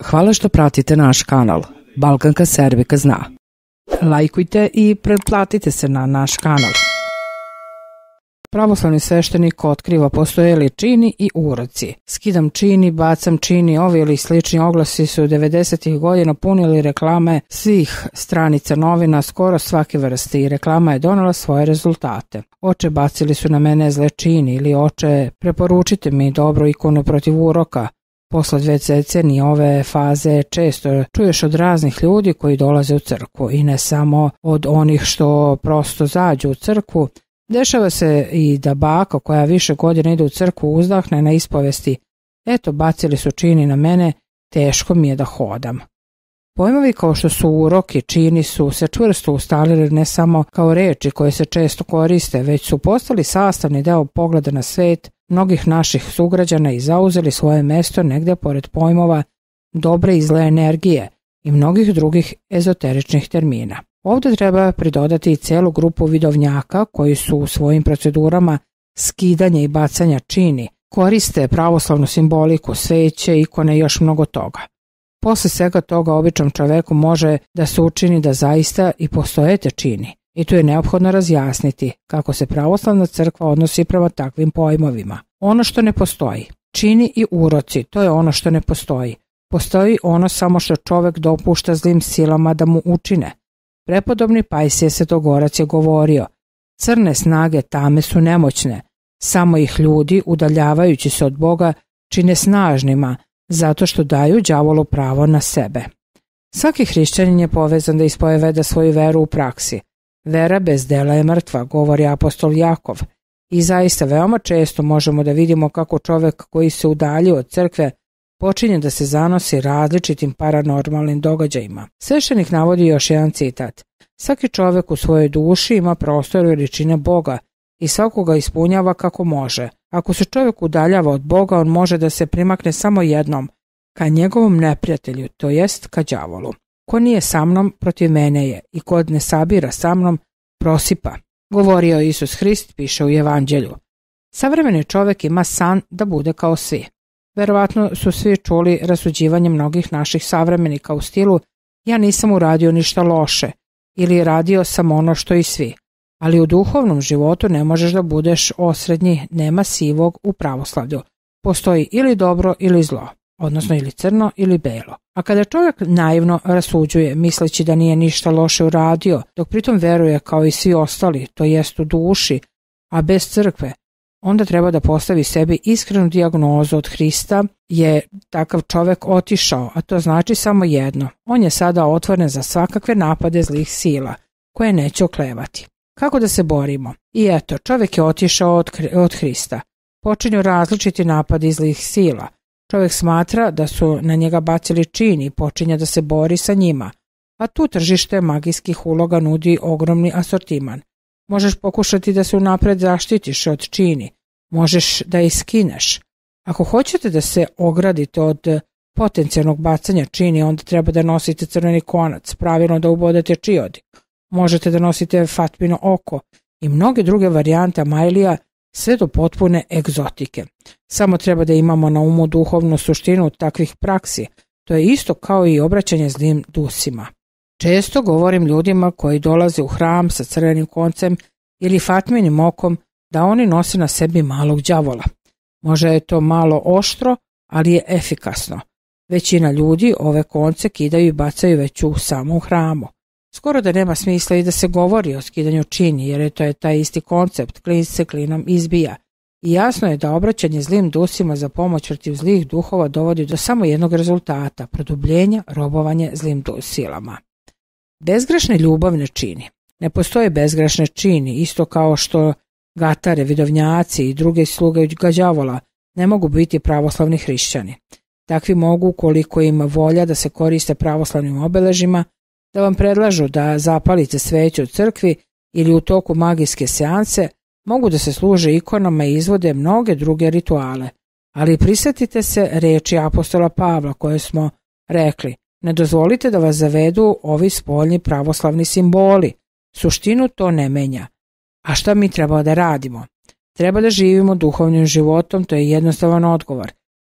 Hvala što pratite naš kanal. Balkanka Serbika zna. Lajkujte i pretplatite se na naš kanal. Pravoslavni sveštenik otkriva postoje li čini i uroci. Skidam čini, bacam čini, ovi ili slični oglasi su 90. godina punili reklame svih stranica novina, skoro svake vrste, i reklama je donela svoje rezultate. Oče, bacili su na mene zle čini, ili oče, preporučite mi dobru ikonu protiv uroka. Posle 2 decenije ove faze često čuješ od raznih ljudi koji dolaze u crkvu, i ne samo od onih što prosto zađu u crkvu. Dešava se i da baka koja više godina ide u crkvu uzdahne na ispovesti: eto, bacili su čini na mene, teško mi je da hodam. Pojmovi kao što su urok i čini su se čvrsto ustalili ne samo kao reči koje se često koriste, već su postali sastavni deo pogleda na svet mnogih naših sugrađana i zauzeli svoje mesto negde pored pojmova dobre i zle energije i mnogih drugih ezoteričnih termina. Ovdje treba pridodati i celu grupu vidovnjaka koji su u svojim procedurama skidanja i bacanja čini koriste pravoslavnu simboliku, sveće, ikone i još mnogo toga. Posle svega toga običnom čoveku može da se učini da zaista i postoje te čini, i tu je neophodno razjasniti kako se pravoslavna crkva odnosi prema takvim pojmovima. Ono što ne postoji. Čini i uroci, to je ono što ne postoji. Postoji ono samo što čovek dopušta zlim silama da mu učine. Prepodobni Pajsije Svetogorac je govorio: crne snage tame su nemoćne, samo ih ljudi, udaljavajući se od Boga, čine snažnima, zato što daju đavolu pravo na sebe. Svaki hrišćanin je povezan da ispoveda svoju veru u praksi. Vera bez dela je mrtva, govori apostol Jakov. I zaista veoma često možemo da vidimo kako čovek koji se udalji od crkve počinje da se zanosi različitim paranormalnim događajima. Sveštenik navodi još jedan citat: svaki čovek u svojoj duši ima prostor veličine Boga i svakoga ispunjava kako može. Ako se čovjek udaljava od Boga, on može da se primakne samo jednom, ka njegovom neprijatelju, to jest ka đavolu. Ko nije sa mnom, protiv mene je, i ko ne sabira sa mnom, prosipa. Govorio Isus Hrist, piše u Evanđelju. Savremeni čovjek ima san da bude kao svi. Verovatno su svi čuli rasuđivanje mnogih naših savremenika u stilu: ja nisam uradio ništa loše, ili radio sam ono što i svi. Ali u duhovnom životu ne možeš da budeš osrednji, nema sivog u pravoslavlju. Postoji ili dobro ili zlo, odnosno ili crno ili belo. A kada čovjek naivno rasuđuje, misleći da nije ništa loše uradio, dok pritom veruje kao i svi ostali, to jest u duši, a bez crkve, onda treba da postavi sebi iskrenu dijagnozu: od Hrista je takav čovjek otišao, a to znači samo jedno: on je sada otvoren za svakakve napade zlih sila, koje neće oklevati. Kako da se borimo? I eto, čovjek je otišao od Hrista. Počinju različiti napadi zlih sila. Čovjek smatra da su na njega bacili čini i počinje da se bori sa njima. A tu tržište magijskih uloga nudi ogromni asortiman. Možeš pokušati da se unapred zaštitiš od čini. Možeš da ih skineš. Ako hoćete da se ogradite od potencijalnog bacanja čini, onda treba da nosite crveni konac, pravilno da ubodete čiodi. Možete da nosite Fatmino oko i mnoge druge varijante Amajlija, sve do potpune egzotike. Samo treba da imamo na umu duhovnu suštinu takvih praksi. To je isto kao i obraćanje zlim dusima. Često govorim ljudima koji dolaze u hram sa crvenim koncem ili Fatminim okom da oni nose na sebi malog đavola. Možda je to malo oštro, ali je efikasno. Većina ljudi ove konce kidaju i bacaju već u samom hramu. Skoro da nema smisla i da se govori o skidanju čini, jer to je taj isti koncept: klin se klinom izbija. I jasno je da obraćanje zlim dusima za pomoć protiv zlih duhova dovodi do samo jednog rezultata: produbljenja, robovanje zlim silama. Bezgrešne ljubavne čini. Ne postoje bezgrešne čini, isto kao što gatare, vidovnjaci i druge sluge đavola ne mogu biti pravoslavni hrišćani. Takvi mogu, koliko ima volja da se koriste pravoslavnim obeležima, da vam predlažu da zapalite sveću u crkvi ili u toku magijske seanse, mogu da se služe ikonama i izvode mnoge druge rituale. Ali prisjetite se reči apostola Pavla koje smo rekli: ne dozvolite da vas zavedu ovi spoljni pravoslavni simboli. Suštinu to ne menja. A šta mi treba da radimo? Treba da živimo duhovnim životom, to je jednostavan odgovor.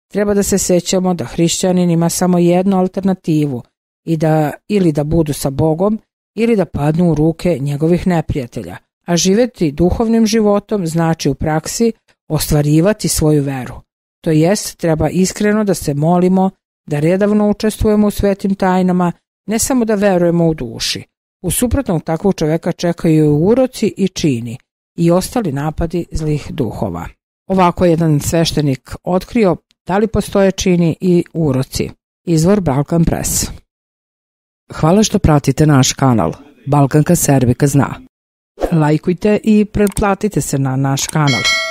Treba da se sećamo da hrišćanin ima samo jednu alternativu i da ili da budu sa Bogom ili da padnu u ruke njegovih neprijatelja, a živeti duhovnim životom znači u praksi ostvarivati svoju veru. To jest, treba iskreno da se molimo, da redovno učestvujemo u svetim tajnama, ne samo da verujemo u duši. U suprotnom takvog čoveka čekaju uroci i čini i ostali napadi zlih duhova. Ovako je jedan sveštenik otkrio da li postoje čini i uroci. Izvor Balkan Press. Hvala što pratite naš kanal. Balkanka Serbika zna. Lajkujte i pretplatite se na naš kanal.